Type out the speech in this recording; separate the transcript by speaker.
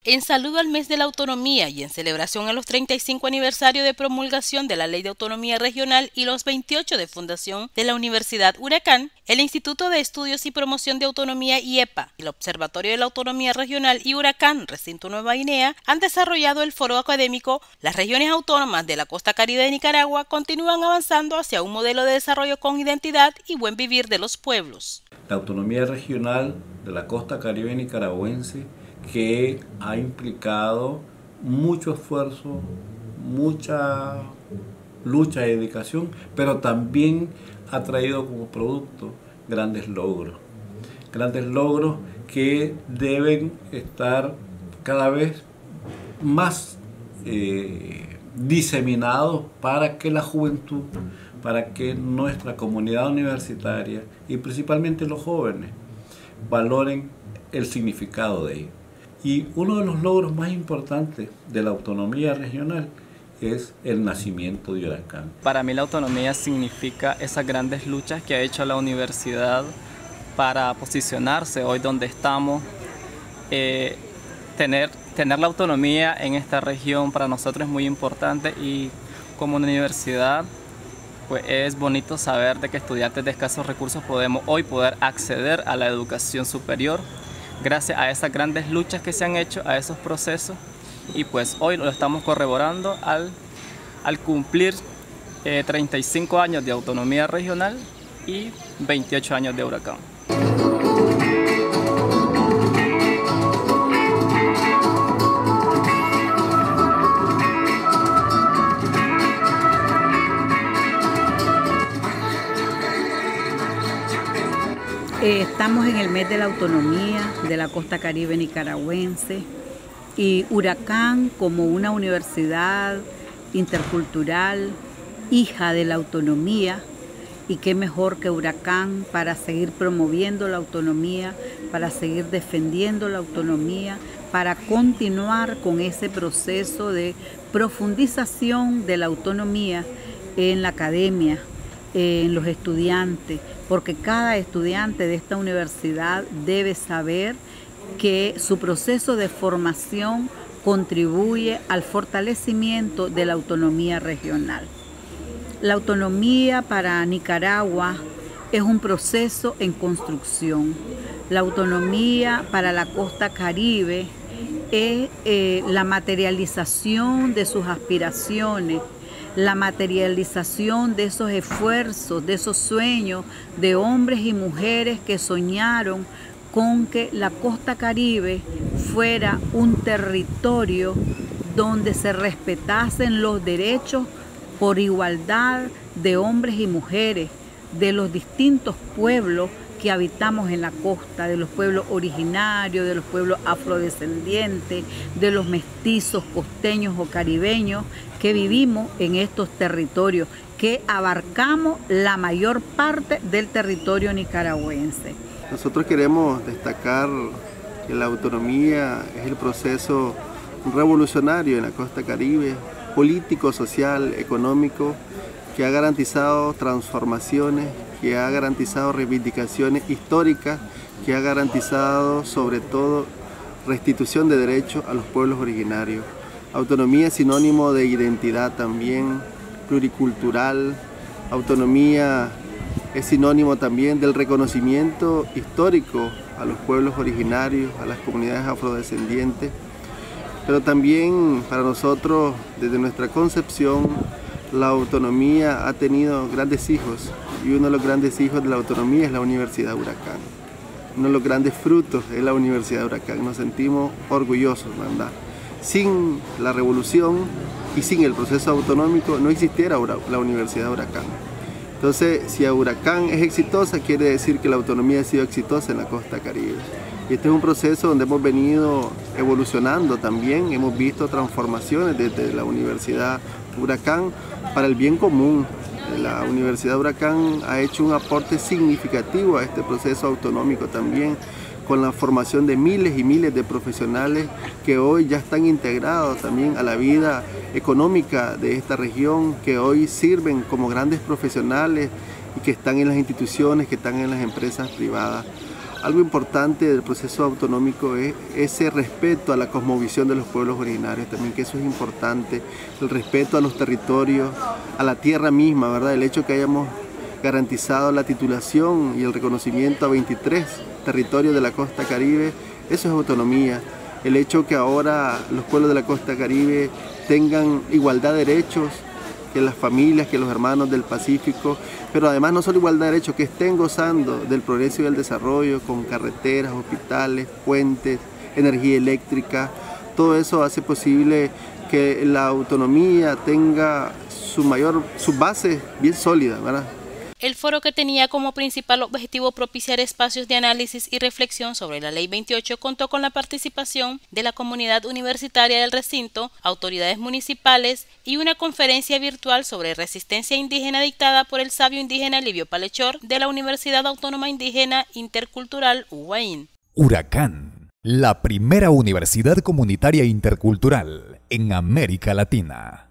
Speaker 1: En saludo al mes de la autonomía y en celebración a los 35 aniversario de promulgación de la Ley de Autonomía Regional y los 28 de fundación de la Universidad Huracán, el Instituto de Estudios y Promoción de Autonomía IEPA y el Observatorio de la Autonomía Regional y Huracán, Recinto Nueva Guinea, han desarrollado el foro académico Las regiones autónomas de la costa caribe de Nicaragua continúan avanzando hacia un modelo de desarrollo con identidad y buen vivir de los pueblos.
Speaker 2: La autonomía regional de la costa caribe nicaragüense, que ha implicado mucho esfuerzo, mucha lucha y dedicación, pero también ha traído como producto grandes logros que deben estar cada vez más diseminados para que la juventud, para que nuestra comunidad universitaria y principalmente los jóvenes valoren el significado de ello. Y uno de los logros más importantes de la autonomía regional es el nacimiento de Huracán.
Speaker 3: Para mí la autonomía significa esas grandes luchas que ha hecho la universidad para posicionarse hoy donde estamos. Tener la autonomía en esta región para nosotros es muy importante, y como una universidad pues es bonito saber de que estudiantes de escasos recursos podemos hoy poder acceder a la educación superior gracias a esas grandes luchas que se han hecho, a esos procesos, y pues hoy lo estamos corroborando al cumplir 35 años de autonomía regional y 28 años de Huracán.
Speaker 4: Estamos en el mes de la autonomía de la costa caribe nicaragüense, y Huracán, como una universidad intercultural, hija de la autonomía, y qué mejor que Huracán para seguir promoviendo la autonomía, para seguir defendiendo la autonomía, para continuar con ese proceso de profundización de la autonomía en la academia, en los estudiantes, porque cada estudiante de esta universidad debe saber que su proceso de formación contribuye al fortalecimiento de la autonomía regional. La autonomía para Nicaragua es un proceso en construcción. La autonomía para la costa caribe es la materialización de sus aspiraciones, la materialización de esos esfuerzos, de esos sueños de hombres y mujeres que soñaron con que la costa caribe fuera un territorio donde se respetasen los derechos por igualdad de hombres y mujeres, de los distintos pueblos que habitamos en la costa, de los pueblos originarios, de los pueblos afrodescendientes, de los mestizos costeños o caribeños que vivimos en estos territorios, que abarcamos la mayor parte del territorio nicaragüense.
Speaker 5: Nosotros queremos destacar que la autonomía es el proceso revolucionario en la costa caribe, político, social, económico, que ha garantizado transformaciones, que ha garantizado reivindicaciones históricas, que ha garantizado sobre todo restitución de derechos a los pueblos originarios. Autonomía es sinónimo de identidad también, pluricultural. Autonomía es sinónimo también del reconocimiento histórico a los pueblos originarios, a las comunidades afrodescendientes. Pero también para nosotros, desde nuestra concepción, la autonomía ha tenido grandes hijos, y uno de los grandes hijos de la autonomía es la Universidad Huracán. Uno de los grandes frutos es la Universidad Huracán. Nos sentimos orgullosos, ¿verdad? Sin la revolución y sin el proceso autonómico no existiera la Universidad Huracán. Entonces, si Huracán es exitosa, quiere decir que la autonomía ha sido exitosa en la costa caribe. Y este es un proceso donde hemos venido evolucionando también, hemos visto transformaciones desde la Universidad Huracán para el bien común. La Universidad Huracán ha hecho un aporte significativo a este proceso autonómico también, con la formación de miles y miles de profesionales que hoy ya están integrados también a la vida económica de esta región, que hoy sirven como grandes profesionales y que están en las instituciones, que están en las empresas privadas. Algo importante del proceso autonómico es ese respeto a la cosmovisión de los pueblos originarios, también que eso es importante, el respeto a los territorios, a la tierra misma, ¿verdad? El hecho que hayamos garantizado la titulación y el reconocimiento a 23 territorios de la costa Caribe, eso es autonomía. El hecho que ahora los pueblos de la costa Caribe tengan igualdad de derechos que las familias, que los hermanos del Pacífico, pero además no solo igualdad de derechos, que estén gozando del progreso y del desarrollo con carreteras, hospitales, puentes, energía eléctrica. Todo eso hace posible que la autonomía tenga su base bien sólida, ¿verdad?
Speaker 1: El foro, que tenía como principal objetivo propiciar espacios de análisis y reflexión sobre la Ley 28, contó con la participación de la comunidad universitaria del recinto, autoridades municipales y una conferencia virtual sobre resistencia indígena dictada por el sabio indígena Livio Palechor de la Universidad Autónoma Indígena Intercultural UAIN.
Speaker 6: Huracán, la primera universidad comunitaria intercultural en América Latina.